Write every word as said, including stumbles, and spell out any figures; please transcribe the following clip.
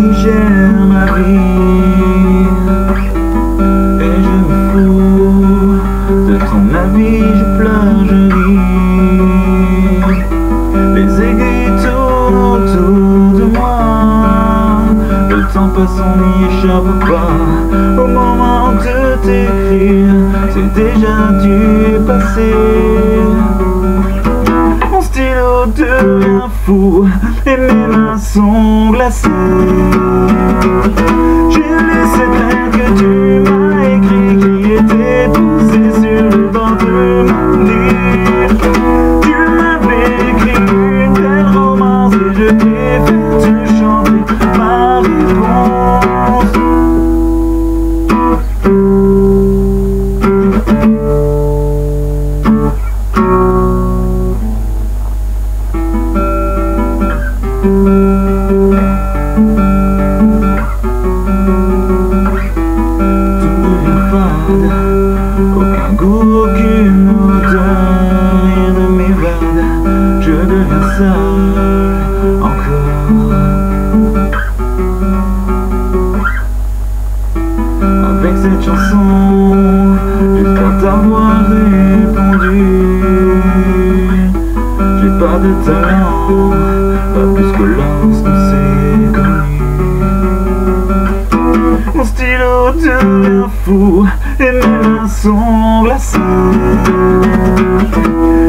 qui gère ma vie. Et je me fous de ton avis, je pleure, je ris. Les aiguilles tournent autour de moi, le temps passe, on n'y échappe pas. Au moment de t'écrire, c'est déjà du passé. Mon stylo devient fou et mes mains sont glacées. J'ai lu ces lettres que tu m'as écrites, qui étaient posées sur le bord de mon lit. Tu m'avais écrit une belle romance et je t'ai fait te chanter ma réponse. Aucun goût, aucune odeur, rien ne m'évade. Je deviens seul encore. Avec cette chanson, j'espère t'avoir répondu. J'ai pas de talent, pas plus que lorsqu'on s'est connu. Mon stylo devient fou et mes mains sont glacées.